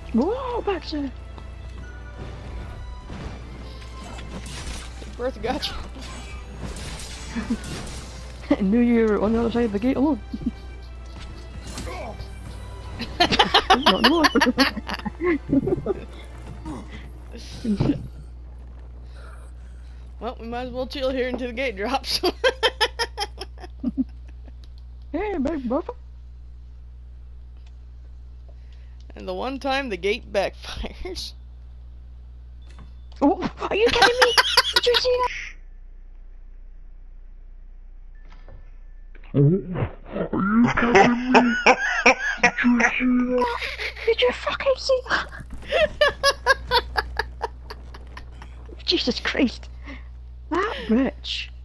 Whoa, back there. Bertha got you. I knew you were on the other side of the gate alone. Not more. Well, we might as well chill here until the gate drops. Hey, big brother. And the one time the gate backfires. Oh, are you kidding me? Did you see that? Are you kidding me? Did you see that? Did you fucking see that? Jesus Christ. That bitch.